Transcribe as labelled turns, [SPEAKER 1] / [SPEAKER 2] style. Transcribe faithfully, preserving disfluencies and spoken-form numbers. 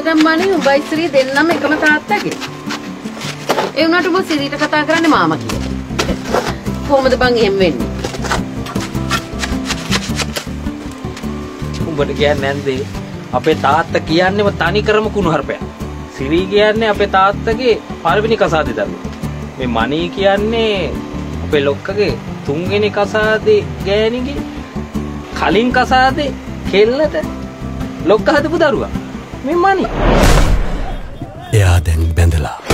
[SPEAKER 1] ඇත්තටම මනේ උඹයි ශ්‍රී දෙන්නම එකම තාත්තගේ. ඒ වුණාට උඹ ශ්‍රීට කතා කරන්නේ මාමා කියලා. කොහොමද බං එහෙම වෙන්නේ?
[SPEAKER 2] උඹට කියන්නේ නැන්දේ අපේ තාත්තා කියන්නේම තනි කරම කුණුහරුපයක්. ශ්‍රී කියන්නේ අපේ තාත්තගේ පළවෙනි කසාදේ දරුවා. මේ මණී කියන්නේ අපේ ලොක්කගේ තුන්වෙනි කසාදේ ගෑණිගේ කලින් කසාදේ කෙල්ලට ලොක්ක හදපු දරුවා. මේ මණී.
[SPEAKER 3] එයා දැන් බැඳලා